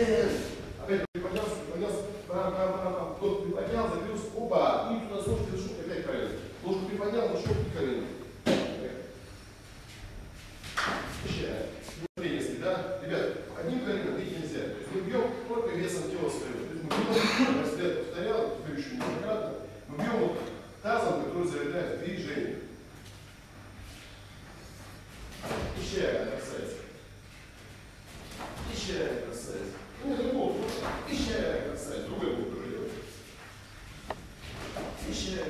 Опять приподнялся, тот приподнял, забился, опа, и туда снова держу, опять колено. Ножку приподнял, нашел и колено. Если, да, ребят, одним коленом бить нельзя. То есть мы бьем только весом тела своего. То есть мы бьем, если я повторял, еще неоднократно, мы бьем вот тазом, который заряжает движение. Еще красавица. Еще красавица. Ну, это гол, еще красавица. Другой гол тоже делать. Еще.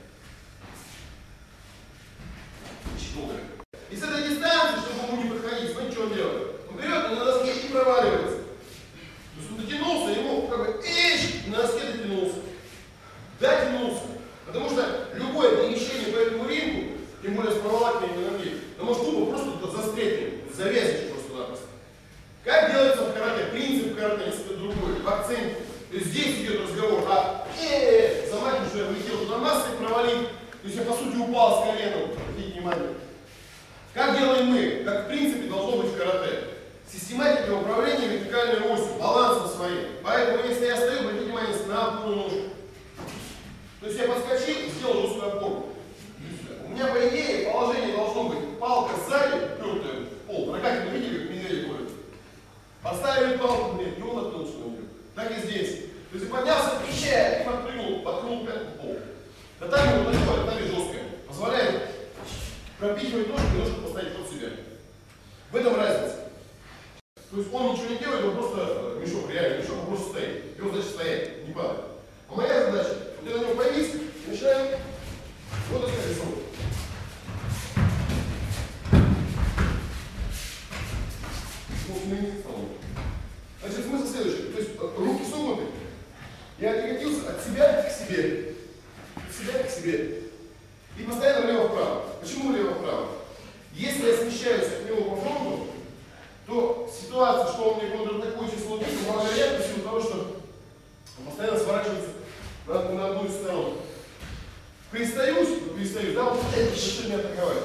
Долго. И с этой дистанции, чтобы ему не подходить, смотрите, что он делает. Он берет и на доске и проваливается. То есть он дотянулся, ему как бы на доске дотянулся. Дотянулся. Потому что любое перемещение по этому рингу, тем более с проволакиванием ноги, ты можешь тупо просто застрять, завязываешь просто-напросто. Как делается в карате? Принцип карате несколько другой, в акценте. То есть здесь идет разговор о замахиваешь, что я влетел туда массой, провалил. То есть я по сути упал с коленом. Обратите внимание. Как делаем мы? Как в принципе должно быть в карате. Систематика управления вертикальной осью, балансом своим. Поэтому если я стою, обратите внимание на опору ножку. То есть я подскочил и сделал жесткую опору. У меня по идее положение должно быть палка сзади, упертая в пол. Прокатим, видели, как медведи ходят? Поставили палку, и он наткнулся на нее. Так и здесь. То есть я поднялся, и подпрыгнул, подкнул пятку в пол. Да там его далеко, там и жесткая. Позволяет пропихивать ножку и ножку поставить под себя. В этом разница. То есть он ничего не делает, он просто мешок, реально мешок, он просто стоит. Его задача стоять, не падать. А моя задача, вот я на него повис, и начинаем вот это рисовать. Значит, смысл следующий. То есть руки согнуты. Я откатился от себя к себе. От себя к себе. И постоянно влево-вправо. Почему влево-вправо? Если я смещаюсь от него по фронту, то ситуация, что он мне контратакует число бит, маловероятна в силу того, что он постоянно сворачивается на одну из сторон. Пристаюсь, да, вот это решит меня атаковать.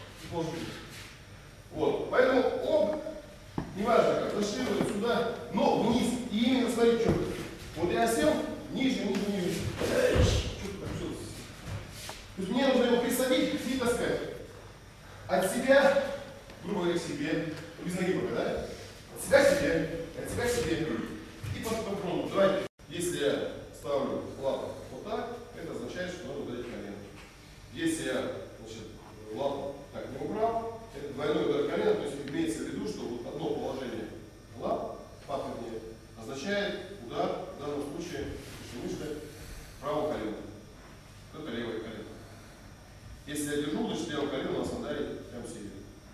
Вот. Поэтому неважно как, зашли сюда, но вниз. И именно смотрите, что. Вот я сел, ниже. Что-то так все. То есть мне нужно его присадить и таскать. От себя, грубо говоря, к себе. Без ноги пока, да? От себя к себе. От себя к себе. И по фронту. Давайте. Если я ставлю лапу вот так, это означает, что надо ударить колено. Если я, значит, лапу так не убрал, это двойной удар колена, то есть имеется в виду, что вот одно положение лап, патрубнее, означает удар, в данном случае, мышцы правого колена. Это левое колено. Если я держу, значит левое колено на сандаре прямо сидит.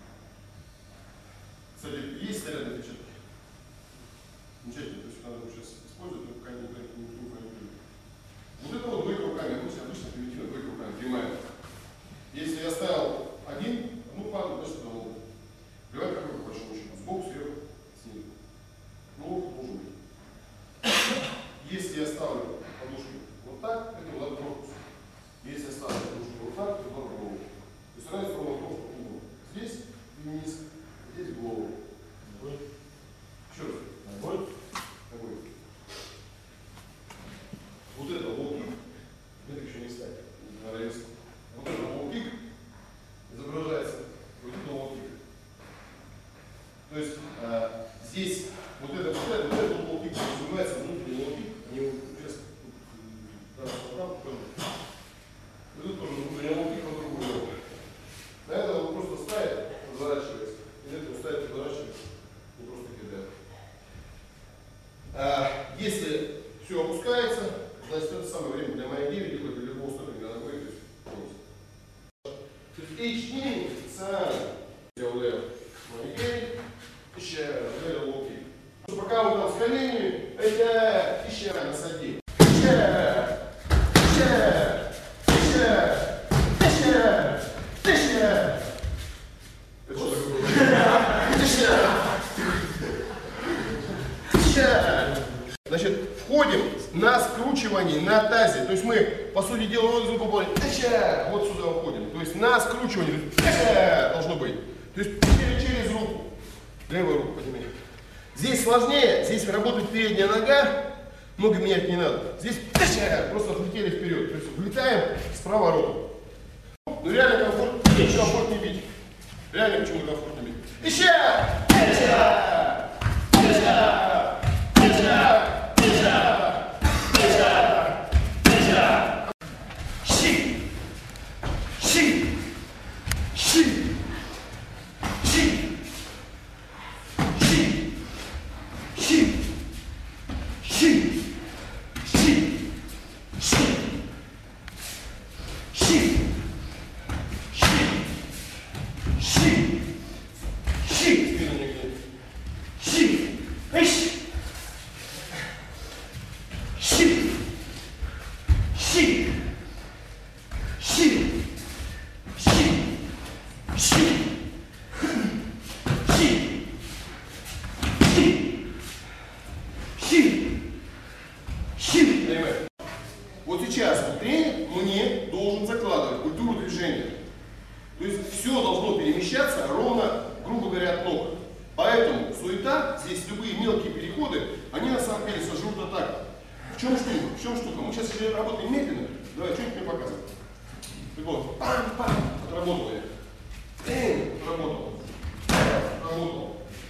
Кстати, есть зарядные перчатки? Замечательно, то есть надо сейчас использовать, но пока не любит. Вот это вот двойка руками, обычно примитивно двойка руками, прямая. Если я ставил одну пару, значит это лоб. Плевать какой по большому счету, сбоку, сверху, снизу. Ну, лоб должен быть. Если я ставлю подушку вот так, это удар в корпус. Если я ставлю подушку вот так, то удар в голову. То есть разница ровно в углу. Здесь и вниз, здесь в голову. Еще раз. Ногой. Вот это лоу-кик, это еще не ставит. Вот это лоу-кик изображается. Вот это лоу-кик. То есть здесь вот это лоу-кик называется внутренний лоу-кик. Они сейчас тут тоже внутренний лоу-кик по другую руку. На это он просто ставит, разворачивается. И на это ставит, разворачивается. Не просто кидает. Если все опускается, значит это самое время для моей 9, либо для любого стопинга ногой, то есть H9 специально сделал моей 9, еще лоу-кик. Пока он там с коленями, это еще насади. Значит, входим на скручивание на тазе. То есть мы, по сути дела, вот сюда уходим. То есть на скручивание должно быть. То есть через руку. Левую руку поднимаем. Здесь сложнее, здесь работает передняя нога, много менять не надо. Здесь просто отлетели вперед, то есть влетаем с проворотом. Ну реально комфортнее бить. Реально почему комфортнее бить. Еще! Вот сейчас тренер мне должен закладывать культуру движения. То есть все должно перемещаться ровно, грубо говоря, от ног. Поэтому суета, здесь любые мелкие переходы, они на самом деле сожрут атаку. В чем штука? В чем штука? Мы сейчас работаем медленно. Давай, что-нибудь мне показывай. Вот. Пам-пам. Отработал я. Отработал. Отработал.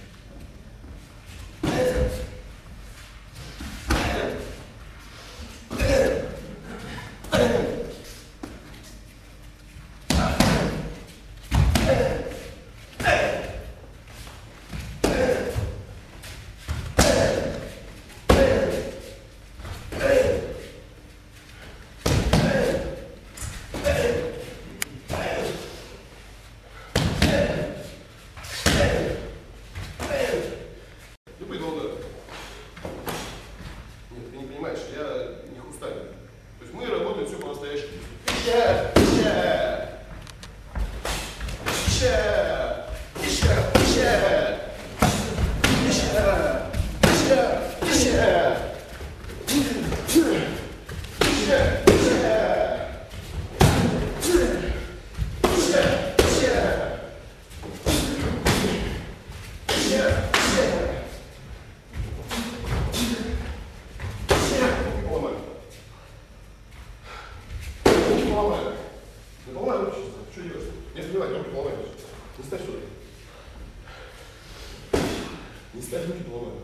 Не ставь руки поломают.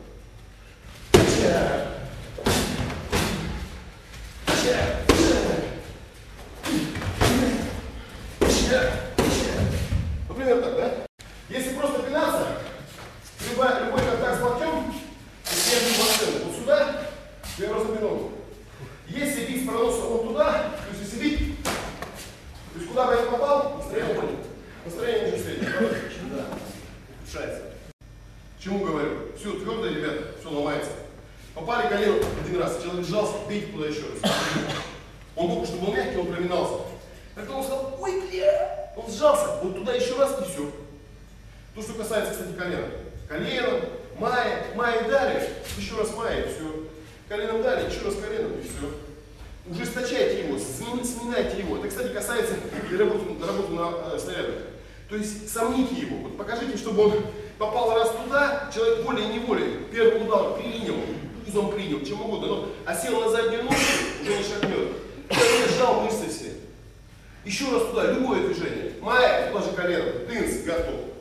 Например так, да? Если просто пинаться, любой контакт с локтем, вот сюда, то я просто пинул. Если бить с проноса вот туда, то есть если бить, то есть куда бы я не попал, настроение уже среднее. Да. Улучшается. К чему говорю? Все твердо, ребята, все ломается. Попали колено один раз, человек сжался, бейте туда еще раз. Он только что был мягкий, он проминался. Тогда он сказал, ой, бля, он сжался, вот туда еще раз и все. То, что касается, кстати, колена. Коленом, майя дали, еще раз майя, и все. Коленом дали, еще раз коленом, и все. Ужесточайте его, сминайте его. Это, кстати, касается работы на снарядах. То есть сомните его. Вот покажите, чтобы он попал раз туда, человек волей-неволей первый удар принял, он принял, чем угодно, но сел на заднюю ногу, уже не шагнет. Человек сжал мышцы все. Еще раз туда, любое движение. Майя, туда же колено, тынс, готов.